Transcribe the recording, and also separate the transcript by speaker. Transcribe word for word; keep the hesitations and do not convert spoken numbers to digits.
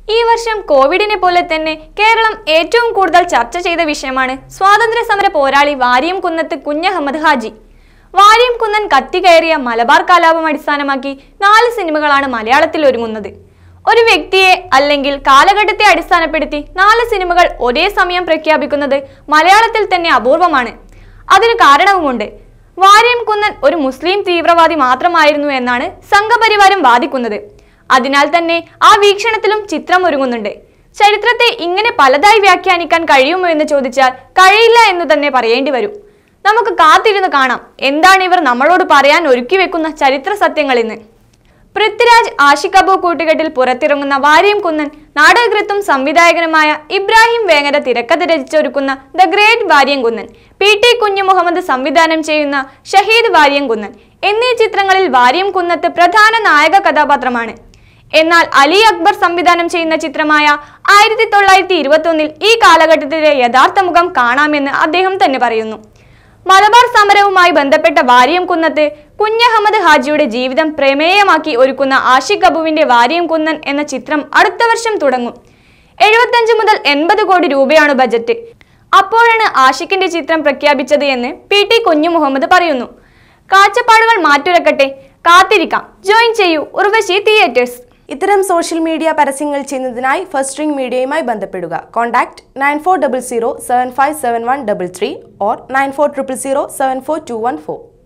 Speaker 1: ഈ വർഷം കോവിഡിനെ പോലെ തന്നെ കേരളം ഏറ്റവും കൂടുതൽ ചർച്ച ചെയ്ത വിഷയമാണ് സ്വാതന്ത്ര്യ സമര പോരാളി വാരിയംകുന്നത്ത് കുഞ്ഞഹമ്മദ് ഹാജി. വാരിയംകുന്നൻ കത്തികയറിയ മലബാർ കലാപം അടിസ്ഥാനമാക്കി നാല് സിനിമകളാണ് മലയാളത്തിൽ ഒരുങ്ങുന്നത്. ഒരു വ്യക്തിയെ അല്ലെങ്കിൽ കാലഘട്ടത്തെ അടിസ്ഥാനപ്പെടുത്തി നാല് സിനിമകൾ ഒരേ സമയം പ്രഖ്യാപിക്കുന്നത് മലയാളത്തിൽ തന്നെ അപൂർവമാണ്. അതിന് കാരണവുമുണ്ട്. വാരിയംകുന്നൻ ഒരു മുസ്ലിം തീവ്രവാദി മാത്രമായിരുന്നു എന്നാണ് സംഘപരിവാരം വാദിക്കുന്നത്. അതിനാൽ തന്നെ ആ വീക്ഷണത്തിലും ചിത്രം ഒരുങ്ങുന്നുണ്ട്. ചരിത്രത്തെ ഇങ്ങനെ പലതായി വ്യാഖ്യാനിക്കാൻ കഴിയുമോ എന്ന് ചോദിച്ചാൽ കഴിയില്ല എന്ന് തന്നെ പറയേണ്ടി വരും. നമുക്ക് കാത്തിരുന്ന് കാണാം എന്താണ് ഇവർ നമ്മളോട് പറയാൻ ഒരുക്കി വെക്കുന്ന ചരിത്ര സത്യങ്ങളെന്ന്. പൃഥ്വിരാജ്, ആഷിഖ് കപൂർ കൂട്ടുകെട്ടിൽ പുറത്തിറങ്ങുന്ന വാരിയംകുന്നൻ നാടകകൃത്തും സംവിധായകനുമായ ഇബ്രാഹിം വേങ്ങര തിരക്കഥ രചിച്ചൊരുക്കുന്ന the great Variyamkunnan, P T Kunju Muhammad സംവിധാനം ചെയ്യുന്ന ഷഹീദ് വാരിയംകുന്നൻ എന്നീ ചിത്രങ്ങളിൽ വാരിയംകുന്നത്ത് പ്രധാന നായക കഥാപാത്രമാണ്. എന്നാൽ അലി അക്ബർ സംവിധാനം ചെയ്യുന്ന ചിത്രമായ ആയിരത്തി തൊള്ളായിരത്തി ഇരുപത്തി ഒന്നിൽ ഈ കാലഘട്ടത്തിലെ യഥാർത്ഥ മുഖം കാണാമെന്ന് അദ്ദേഹം തന്നെ പറയുന്നു. മലബാർ സമരവുമായി ബന്ധപ്പെട്ട വാരിയംകുന്നത്ത് കുഞ്ഞഹമ്മദ് ഹാജിയുടെ ജീവിതം പ്രമേയമാക്കി ഒരുക്കുന്ന ആഷിഖ് കപൂറിന്റെ വാരിയംകുന്നൻ എന്ന ചിത്രം അടുത്ത വർഷം തുടങ്ങും. എഴുപത്തഞ്ച് മുതൽ എൺപത് കോടി രൂപയാണ് ബജറ്റ്. അപ്പോഴാണ് ആഷിഖിന്റെ ചിത്രം പ്രഖ്യാപിച്ചത് എന്ന് പി ടി കുഞ്ഞു മുഹമ്മദ് പറയുന്നു. കാഴ്ചപ്പാടുകൾ മാറ്റുരക്കട്ടെ, കാത്തിരിക്കാം. ജോയിൻ ചെയ്യൂ ഉർവശി തിയേറ്റേഴ്സ്.
Speaker 2: ഇത്തരം സോഷ്യൽ മീഡിയ പരസ്യങ്ങൾ ചെയ്യുന്നതിനായി ഫസ്റ്റ് റിംഗ് മീഡിയയുമായി ബന്ധപ്പെടുക. Contact nine four double zero seven five seven one double three or nine four triple zero seven four two one four.